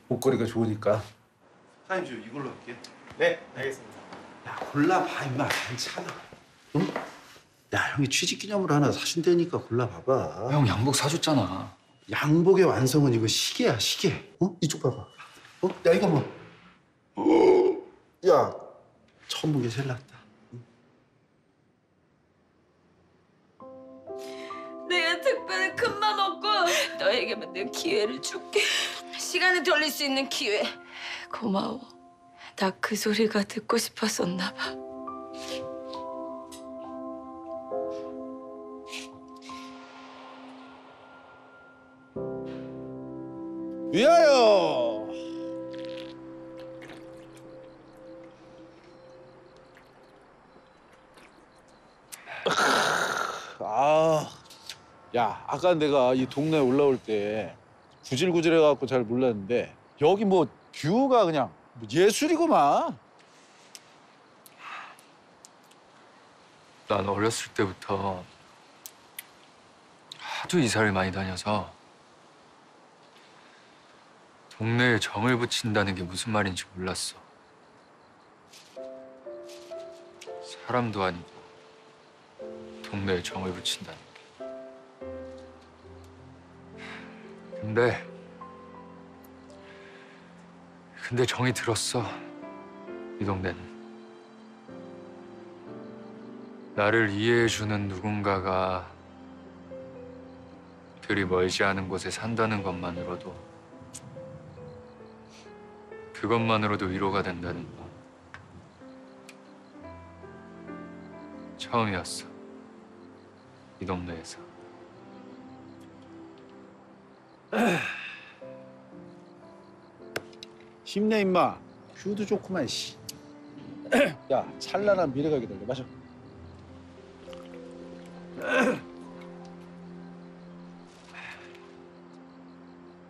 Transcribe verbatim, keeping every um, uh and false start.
목걸이가 좋으니까. 사장님, 저 이걸로 할게요. 네, 알겠습니다. 야, 골라봐, 임마. 괜찮아. 응? 야, 형이 취직기념으로 하나 사준다니까 골라봐봐. 형 양복 사줬잖아. 양복의 완성은 이거 시계야, 시계. 어? 이쪽 봐봐. 어? 야, 이거 뭐. 어? 야, 처음 본 게 제일 낫다. 내가 특별히 큰 맘 없고 너에게만 내 기회를 줄게. 시간을 돌릴 수 있는 기회. 고마워. 나 그 소리가 듣고 싶었었나 봐. 위하여! 아, 야, 아까 내가 이 동네에 올라올 때 구질구질해갖고 잘 몰랐는데 여기 뭐 뷰가 그냥 뭐 예술이구만. 난 어렸을 때부터 하도 이사를 많이 다녀서 동네에 정을 붙인다는 게 무슨 말인지 몰랐어. 사람도 아니고 동네에 정을 붙인다는 게. 근데 근데 정이 들었어. 이 동네는. 나를 이해해주는 누군가가 그리 멀지 않은 곳에 산다는 것만으로도 그것만으로도 위로가 된다는 거. 처음이었어. 이 동네에서. 힘내 임마. 뷰도 좋구만 씨. 야, 찬란한 미래가 기다려. 마셔.